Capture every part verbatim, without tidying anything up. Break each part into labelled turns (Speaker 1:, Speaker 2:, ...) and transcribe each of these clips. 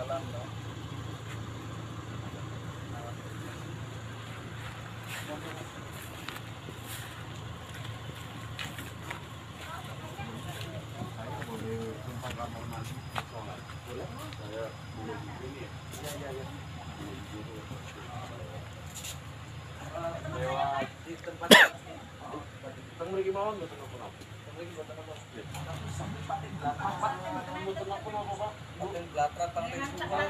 Speaker 1: boleh tumpang kamar mandi sholat boleh saya boleh di sini ya iya iya iya lewat di tempat teng mriki mawon mboten napa-napa teng mriki mboten napa-napa sampai pating delapan Pak mboten napa-napa Pak pating delapan pating suwal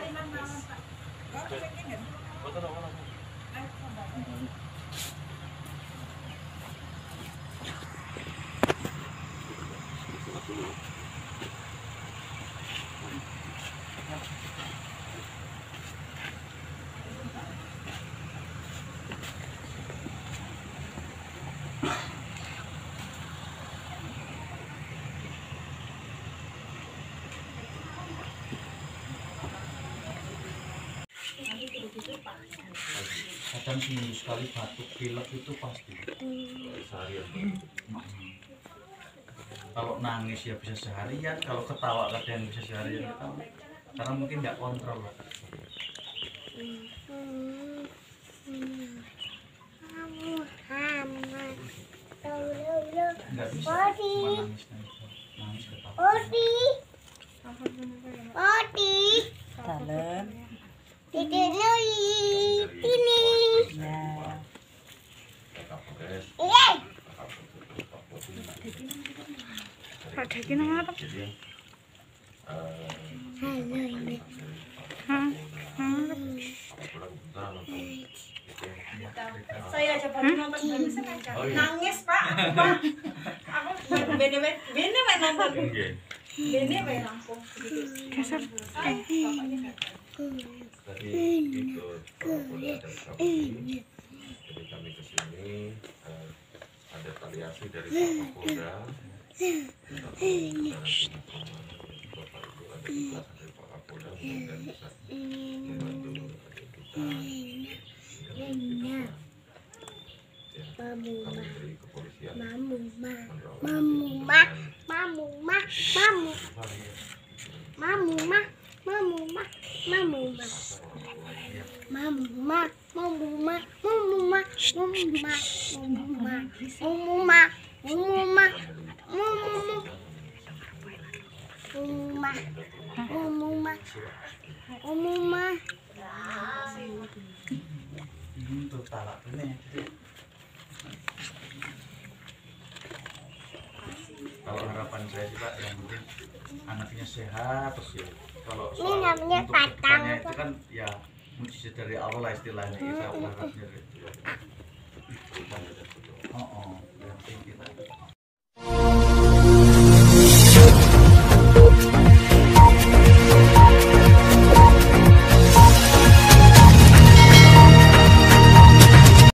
Speaker 1: mboten napa-napa kadang seminggu sekali batuk pilek itu pasti seharian. Kalau nangis ya bisa seharian, kalau ketawa kadang bisa seharian ketawa. Karena mungkin nggak kontrol. Nggak bisa, cuma nangis nangis nangis ketawa.
Speaker 2: Dalam.
Speaker 3: Tidur ini.
Speaker 2: Nah.
Speaker 3: Iya.
Speaker 4: Pak Deki nang apa?
Speaker 5: Saya aja baru nonton baru sengaja nangis Pak. Pak. Aku bene bene bene nonton. Bene bene langsung.
Speaker 4: Kasar.
Speaker 1: Tadi ikut Kapolda dan Kapolri, jadi kami kesini eh, ada variasi dari Pak Kapolda, Bapak Ibu ada tugas dari Pak Kapolda dan bisa membantu kita. Kami dari kepolisian.
Speaker 3: Mamu ma, mamu ma, mamu ma, mamu, mamu ma. Mamu ma, mamu ma, mamu ma, mamu ma, mamu ma, mamu ma, mamu ma, mamu ma, mamu ma, mamu ma, mamu ma, mamu ma.
Speaker 1: Ini tuh talak ini. Kalau harapan saya sih Pak, yang penting anaknya sehat terus ya. Kalau soal
Speaker 3: namanya
Speaker 1: untuk
Speaker 3: patang,
Speaker 1: kedepannya
Speaker 3: Pak.
Speaker 1: itu kan ya mujizat dari Allah lah istilahnya kita berharapnya gitu. Oh, oh, yang penting